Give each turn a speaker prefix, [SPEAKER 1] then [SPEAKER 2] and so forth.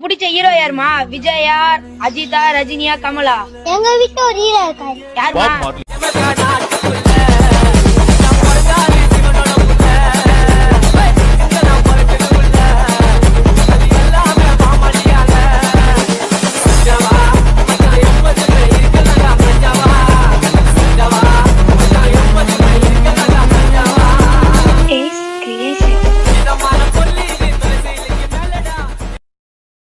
[SPEAKER 1] பிடிச்ச ஹீரோ யாருமா? விஜயா, அஜிதா, ரஜினியா, கமலா?
[SPEAKER 2] எங்க வீட்டுல ஒரு ஹீரோ இருக்காரு.
[SPEAKER 1] யாருமா?